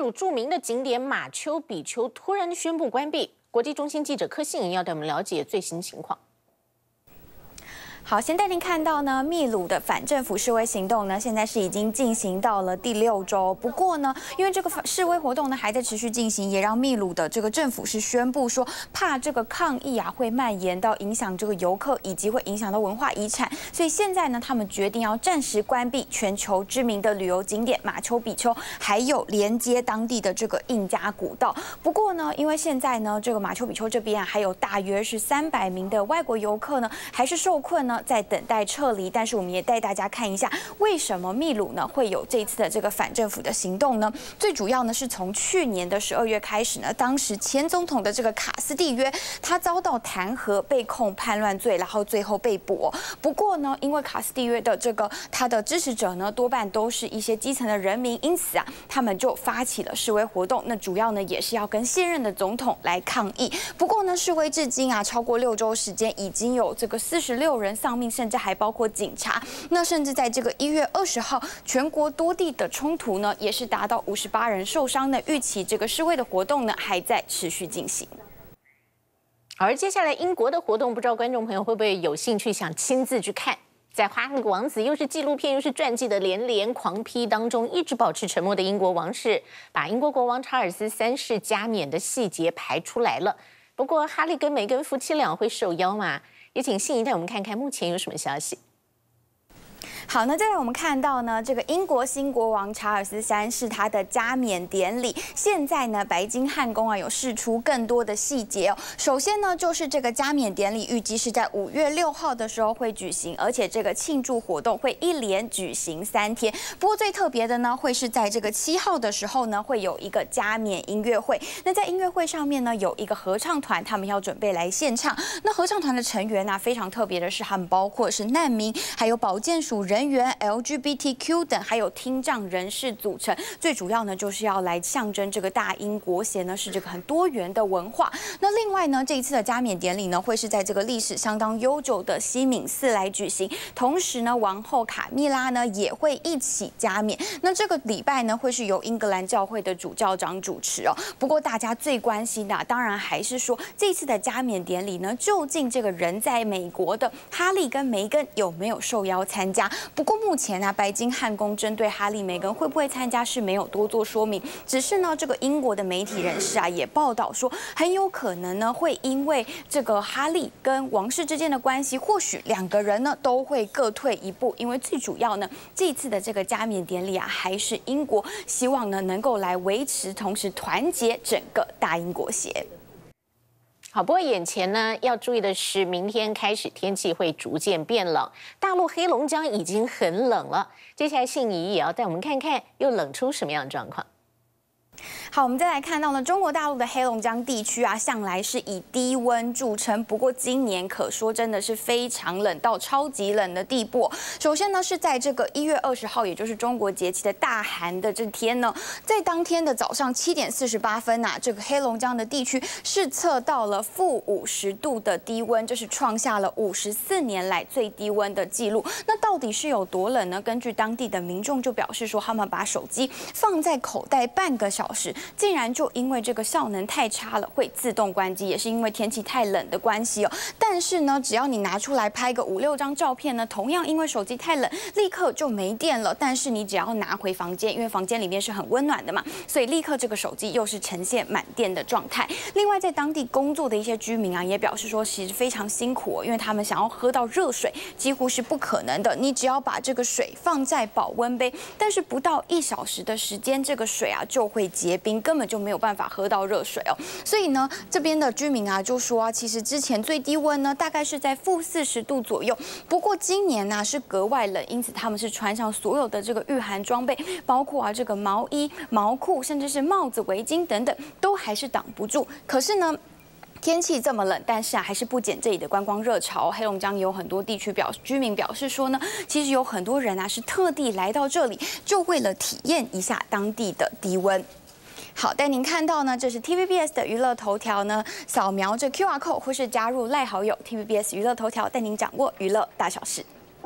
鲁著名的景点马丘比丘突然宣布关闭。国际中心记者柯信莹要带我们了解最新情况。 好，先带您看到呢，秘鲁的反政府示威行动呢，现在是已经进行到了第6周。不过呢，因为这个示威活动呢还在持续进行，也让秘鲁的这个政府是宣布说，怕这个抗议啊会蔓延到影响这个游客，以及会影响到文化遗产，所以现在呢，他们决定要暂时关闭全球知名的旅游景点马丘比丘，还有连接当地的这个印加古道。不过呢，因为现在呢，这个马丘比丘这边啊，还有大约是300名的外国游客呢，还是受困呢。 在等待撤离，但是我们也带大家看一下，为什么秘鲁呢会有这一次的这个反政府的行动呢？最主要呢是从去年的12月开始呢，当时前总统的这个卡斯蒂约，他遭到弹劾，被控叛乱罪，然后最后被捕。不过呢，因为卡斯蒂约的这个他的支持者呢，多半都是一些基层的人民，因此啊，他们就发起了示威活动。那主要呢也是要跟现任的总统来抗议。不过呢，示威至今啊，超过6周时间，已经有这个46人丧命，甚至还包括警察。那甚至在这个1月20号，全国多地的冲突呢，也是达到58人受伤呢。预期这个示威的活动呢，还在持续进行。 而接下来英国的活动，不知道观众朋友会不会有兴趣想亲自去看？在哈利王子又是纪录片又是传记的连连狂批当中，一直保持沉默的英国王室，把英国国王查尔斯3世加冕的细节排出来了。不过，哈利跟梅根夫妻俩会受邀吗？ 也请信怡带我们看看目前有什么消息。 好，那再来我们看到呢，这个英国新国王查尔斯3世他的加冕典礼，现在呢，白金汉宫啊有释出更多的细节哦。首先呢，就是这个加冕典礼预计是在5月6号的时候会举行，而且这个庆祝活动会一连举行3天。不过最特别的呢，会是在这个7号的时候呢，会有一个加冕音乐会。那在音乐会上面呢，有一个合唱团，他们要准备来献唱。那合唱团的成员呢，非常特别的是，他们包括是难民，还有保健署人员、LGBTQ 等，还有听障人士组成。最主要呢，就是要来象征这个大英国协呢是这个很多元的文化。那另外呢，这一次的加冕典礼呢，会是在这个历史相当悠久的西敏寺来举行。同时呢，王后卡蜜拉呢也会一起加冕。那这个礼拜呢，会是由英格兰教会的主教长主持哦。不过大家最关心的，当然还是说这次的加冕典礼呢，究竟这个人在美国的哈利跟梅根有没有受邀参加？不过目前呢，白金汉宫针对哈利、梅根会不会参加是没有多做说明，只是呢，这个英国的媒体人士啊也报道说，很有可能呢会因为这个哈利跟王室之间的关系，或许2个人呢都会各退一步，因为最主要呢，这一次的这个加冕典礼啊，还是英国希望呢能够来维持，同时团结整个大英国协。 好，不过眼前呢，要注意的是，明天开始天气会逐渐变冷，大陆黑龙江已经很冷了。接下来信怡也要带我们看看，又冷出什么样的状况。 好，我们再来看到呢，中国大陆的黑龙江地区啊，向来是以低温著称。不过今年可说真的是非常冷到超级冷的地步。首先呢，是在这个1月20号，也就是中国节气的大寒的这天呢，在当天的早上7点48分啊，这个黑龙江的地区是测到了-50度的低温，这是创下了54年来最低温的记录。那到底是有多冷呢？根据当地的民众就表示说，他们把手机放在口袋半个小时。 竟然就因为这个效能太差了，会自动关机，也是因为天气太冷的关系哦。但是呢，只要你拿出来拍个5、6张照片呢，同样因为手机太冷，立刻就没电了。但是你只要拿回房间，因为房间里面是很温暖的嘛，所以立刻这个手机又是呈现满电的状态。另外，在当地工作的一些居民啊，也表示说，其实非常辛苦哦，因为他们想要喝到热水几乎是不可能的。你只要把这个水放在保温杯，但是不到1小时的时间，这个水啊就会结冰。 根本就没有办法喝到热水哦，所以呢，这边的居民啊就说啊，其实之前最低温呢大概是在-40度左右，不过今年呢是格外冷，因此他们是穿上所有的这个御寒装备，包括啊这个毛衣、毛裤，甚至是帽子、围巾等等，都还是挡不住。可是呢，天气这么冷，但是啊，还是不减这里的观光热潮。黑龙江也有很多地区居民表示说呢，其实有很多人啊是特地来到这里，就为了体验一下当地的低温。 好，带您看到呢，这是 TVBS 的娱乐头条呢，扫描这 QR code 或是加入赖好友 TVBS 娱乐头条，带您掌握娱乐大小事。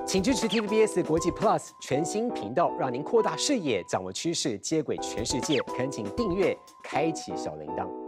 请支持 TVBS 国际 Plus 全新频道，让您扩大视野，掌握趋势，接轨全世界。恳请订阅，开启小铃铛。